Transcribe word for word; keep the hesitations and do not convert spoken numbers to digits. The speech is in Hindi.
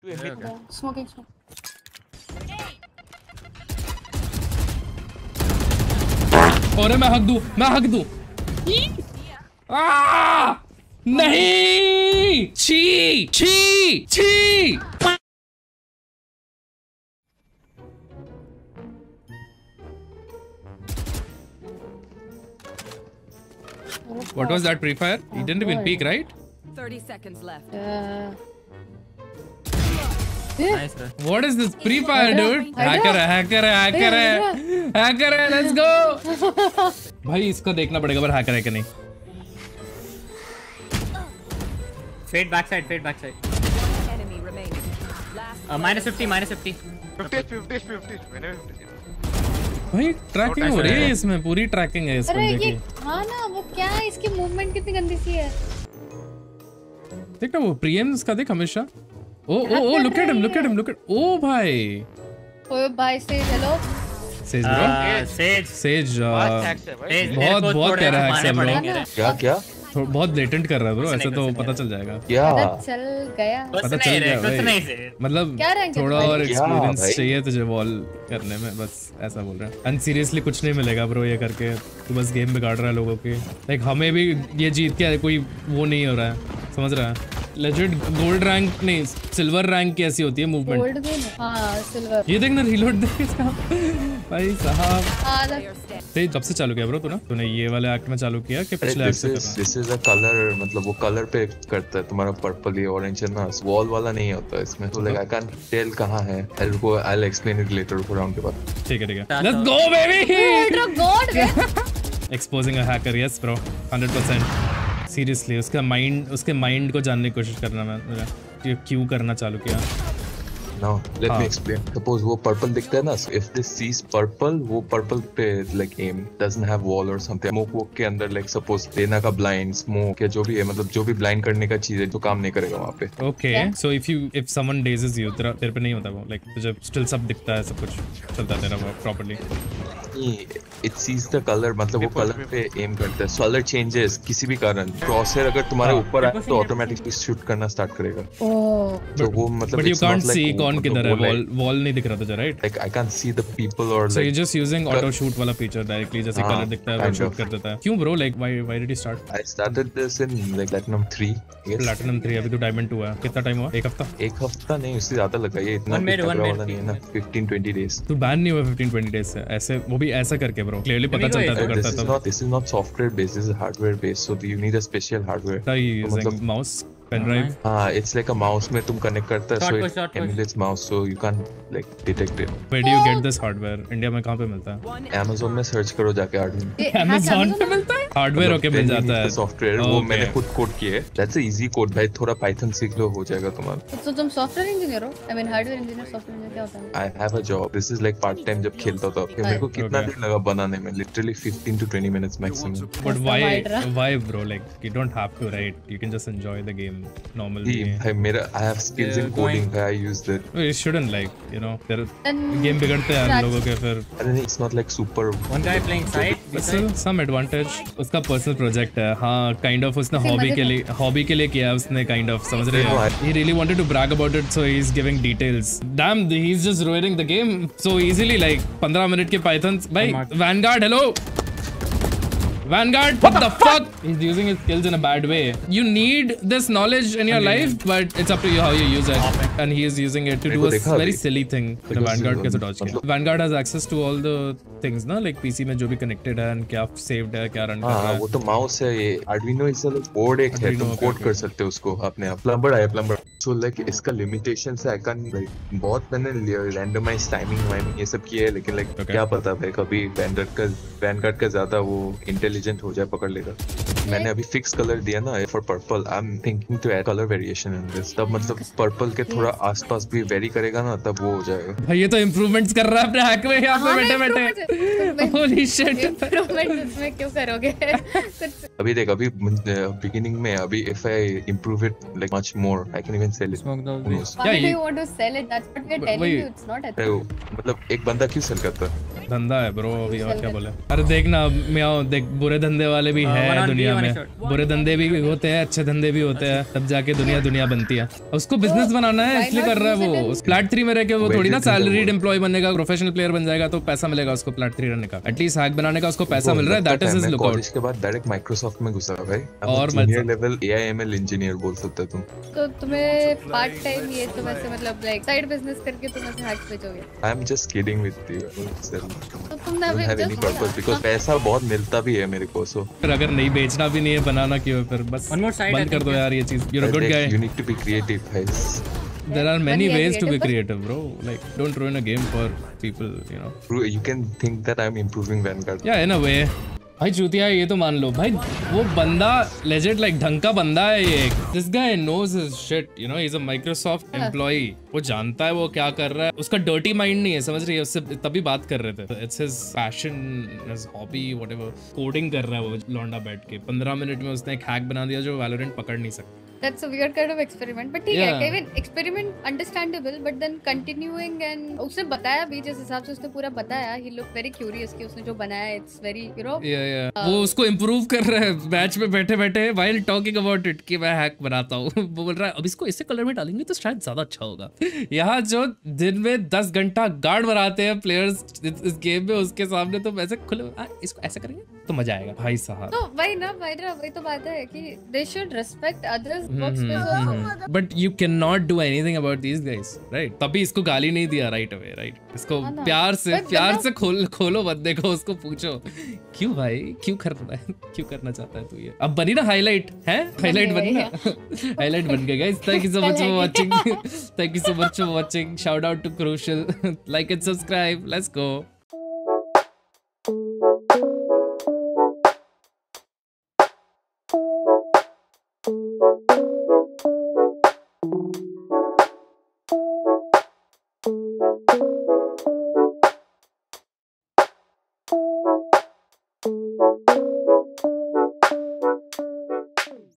Smoking, smoke. और मैं हक दूं, मैं हक दूं। आ! नहीं! छी! छी! छी! What was that pre-fire? He didn't even peek, right? thirty seconds left. Uh, Nice, bro. What is this pre-fire, dude? Hacker है, hacker है, hacker है, hacker है. Let's go. भाई इसको देखना पड़ेगा पर hacker है कि नहीं. Fade backside, fade backside. Enemy remaining. Last. Uh, minus fifty, minus fifty. fifty fifty fifty मैंने भाई ट्रैकिंग हो रही है इसमें, पूरी ट्रैकिंग है इस अरे बंदे ये की. हाँ ना, वो क्या है, इसकी मूवमेंट कितनी गंदी सी है. देख ना वो प्रीएम्स का देख हमेशा. Oh oh oh look at him, look at him, look at. Oh भाई. ओए भाई से hello. Sage bro. Uh, Sage. Sage Sage, बहुत तेरे को बहुत थोड़े कह रहा है घुमाने एक्सेल ब्रो. पड़ेंगे। क्या क्या बहुत ब्लेटेंट कर रहा है ब्रो, ऐसे तो पता चल जाएगा. क्या पता चल गया. कुछ पता नहीं चल रे, गया कुछ भाई. नहीं से। मतलब क्या रैंक है थोड़ा तुम्हारी? और क्या एक्सपीरियंस भाई? चाहिए तुझे वॉल करने में, बस ऐसा बोल रहा है. एंड सीरियसली कुछ नहीं मिलेगा ब्रो ये करके. तू बस गेम बिगाड़ रहा है लोगों की. लाइक हमें भी ये जीत के कोई वो नहीं हो रहा है, समझ रहा है. लेजिट गोल्ड रैंक नहीं, सिल्वर रैंक की ऐसी होती है मूवमेंट. गोल्ड भी नहीं. हाँ सिल्वर. ये देख ना, रीलोड देख इसका. भाई साहब आधा. ते कब से चालू किया ब्रो तूने? तूने ये वाले एक्ट में चालू किया कि पिछले एक्ट दिस से कर इज रहा है? दिस इज अ कलर, मतलब वो कलर पे करता है. तुम्हारा पर्पल या ऑरेंज है ना, वॉल वाला नहीं होता इसमें. तो लाइक आई कैन टेल कहां है. I will go, I will explain it later for round के बाद. ठीक है ठीक है. Let's go baby. God. Exposing a hacker, yes bro, hundred percent. Seriously उसका माइंड, उसके माइंड को जानने की कोशिश करना मैं मेरा कि क्यों करना चालू किया. Now let हाँ. me explain. Suppose वो पर्पल दिखता है ना, so if this sees purple, वो पर्पल पे like aim, doesn't have wall or something. Smoke walk के अंदर like suppose लेना का blind, smoke या जो भी है, मतलब जो भी blind करने का चीज है जो काम नहीं करेगा वहाँ पे. Okay so if you if someone dazes you, तेरा तेरे पे नहीं होता वो, लाइक तुझे स्टिल सब दिखता है, सब कुछ चलता है तेरा वो properly. It sees the color, मतलब वो कलर पे एम करता है. कलर चेंजेस किसी भी कारण, क्रॉसहेयर अगर तुम्हारे ऊपर आए तो ऑटोमेटिकली शूट करना स्टार्ट करेगा. ओह. तो वो मतलब but you it's not can't like see वो- कौन मतलब किधर है. वो वॉल like- वॉल नहीं दिख रहा तुझे, right? like I can't see the people or so you like just using auto shoot वाला फीचर डायरेक्टली, जैसे हाँ, कलर दिखता है वो kind शूट of. कर देता है. क्यों bro, like why why did you start I started this in like platinum three. Yes. Platinum three? अभी तो डायमंड टू है. कितना टाइम हुआ? एक हफ्ता? एक हफ्ता नहीं, उससे ज्यादा लगा. ये इतना One minute, तगड़ा one वाला minute, नहीं है ना. fifteen twenty days. तू बैन नहीं हुआ फिफ्टीन ट्वेंटी डेज से, ऐसे वो भी ऐसा करके ब्रो. क्लियरली पता चलता है तो Uh, करता this is तब. not this is not software based. This is hardware based. So you need a special hardware. Are you तो using मतलब- mouse, pen drive? हाँ, it's like a mouse में तुम connect करता है, Short so push, it short push. emulates mouse, so you can't like detect it. Where do you get this hardware? India में कहाँ पे मिलता है? One Amazon में सर्च करो जाके Arduino. Amazon पे मिलता है हार्डवेयर. ओके मिल जाता है सॉफ्टवेयर. वो Okay. मैंने खुद कोड किया है. That's a easy code भाई. थोड़ा Python सीख लो, हो जाएगा तुम्हारा. तो तुम सॉफ्टवेयर इंजीनियर हो? I mean hardware engineer, software engineer क्या होता है? I have a job. This is like part time जब खेलता था. फिर मेरे को कितना Okay. दिन लगा बनाने में? Literally fifteen to twenty minutes maximum. But That's why the Hydra. why bro, like you don't have to, right? You can just enjoy the game normally. जी, भाई मेरा I have skills in Yeah, coding. going- I use that. You shouldn't, like, you know, there Then game बिगड़ते हैं Scratch. लोगों के फिर. And it's not like super. One guy playing side. But still some advantage. उसका पर्सनल प्रोजेक्ट है. हाँ काइंड ऑफ उसने उसे हॉबी मजे के का- लिए हॉबी के लिए किया उसने, काइंड ऑफ समझ रहे हो. He really wanted to brag about it, so he's giving details. Damn, he's just ruining the game so easily. Like पंद्रह मिनट के पाइथन्स. भाई Vanguard, hello. Vanguard, what the fuck? He's using his skills in a bad way. You need this knowledge in your life, but it's up to you how you use it. And he is using it to do a देखा very अभी? silly thing. तो Because Vanguard कैसे मतलब- dodge किया? Vanguard has access to all the things ना, like P C में जो भी connected है and क्या saved है, क्या run कर रहा हाँ, है. वो तो माउस है. ये Arduino इस बोर्ड एक है. Arduino, तुम okay, कोड okay. कर सकते हो उसको अपने आप. प्लम्बर आया प्लम्बर. सो लाइक इसका लिमिटेशन से आई कैन लाइक बहुत मैंने रैंडमाइज टाइमिंग वाइमिंग ये सब किया है, लेकिन लाइक Okay. क्या पता भाई कभी वैनगार्ड का वैनगार्ड का ज्यादा वो इंटेलिजेंट हो जाए, पकड़ लेगा. मैंने अभी फिक्स कलर दिया ना for purple. I am thinking to add colour variation in this. तब मतलब पर्पल के थोड़ा आसपास भी वेरी करेगा ना, तब वो हो जाएगा. भाई ये तो improvements कर रहा है अपने हैक में यहाँ पे हाँ, बैठे improvement- बैठे. improvement- Holy shit. improvement उसमें क्यों करोगे? कुछ- अभी देख, अभी बिगिनिंग में अभी if I improve it like much more I can even sell it. Smoke those. Why Yeah, do you- you want to sell it? That's what we are But telling wait. you. It's not ethical. मतलब एक बंदा क्यों सेल करता है? धंधा है ब्रो अभी, और क्या बोले। अरे देख ना म्याओ, देख बुरे धंधे वाले भी है दुनिया में, बुरे धंधे भी होते हैं, अच्छे धंधे भी होते हैं, तब जाके दुनिया दुनिया बनती है। उसको बिजनेस बनाना है इसलिए कर रहा है वो। फ्लैट थ्री में रह के वो थोड़ी ना सैलरीड एम्प्लॉय बनेगा, प्रोफेशनल प्लेयर बन जाएगा तो पैसा मिलेगा उसको फ्लैट थ्री रहने का। एटलीस्ट हैक बनाने का उसको पैसा मिल रहा है, that is his lookout. College के बाद डायरेक्ट माइक्रोसॉफ्ट में घुसा भाई, और junior level AI ML engineer बोल सकते तुम। तो तुम्हें पार्ट टाइम ये तो वैसे मतलब लाइक साइड बिजनेस करके तुम ऐसे हैक्स बेचोगे? I am just kidding with you. तो तुम ना हैव एनी पर्पस बिकॉज़ पैसा बहुत मिलता भी है मेरे को। सो फिर अगर नहीं बेचना भी नहीं है, बनाना क्यों है फिर? बस बंद कर दो यार ये चीज। You are a good guy, you need to be creative guys. There are many ways to be creative, bro. Like, don't ruin a game for people, you know. You can think that I'm improving Vanguard. Yeah, in a way. भाई चूतिया ये तो मान लो भाई, वो बंदा लेजेंड लाइक ढंग का बंदा है ये। This guy knows his shit, you know, he is a Microsoft employee. वो जानता है वो क्या कर रहा है, उसका डर्टी माइंड नहीं है, समझ रही है? उससे तभी बात कर रहे थे। It's his passion, his hobby, whatever. Coding कर रहा है वो लौंडा बैठ के। पंद्रह मिनट में उसने एक हैक बना दिया जो वैलोरेंट पकड़ नहीं सकता। That's a weird kind of experiment, but ठीक है, Kevin, experiment understandable, but then continuing and उसने बताया भी जिस हिसाब से उसने पूरा बताया, he looked very curious कि उसने जो बनाया it's very, you know, yeah, yeah. वो उसको इम्प्रूव कर रहा है मैच में बैठे बैठे while talking about it कि मैं हैक बनाता हूँ। वो बोल रहा है अब इसको इससे कलर में डालेंगे तो शायद ज्यादा अच्छा होगा। यहाँ जो दिन में दस घंटा गार्ड बनाते हैं प्लेयर्स इस गेम में, उसके सामने तो ऐसे खुले इसको ऐसे करेंगे तो मजा आएगा भाई साहब। तो वही ना भाई ना वही तो बात है कि they should respect others workspace also. But you cannot do anything about these guys, right? तभी इसको गाली नहीं दिया right away, right? इसको प्यार से प्यार से खोल खोलो बंदे को, उसको पूछो क्यों भाई, क्यों कर रहा है, क्यों करना चाहता है तू ये? अब बनी ना हाईलाइट, है हाईलाइट बनी ना, हाईलाइट बन गया guys. Thank you so much for watching, thank you so much for watching. Shout out to crucial, like and subscribe, let's go. Thank you.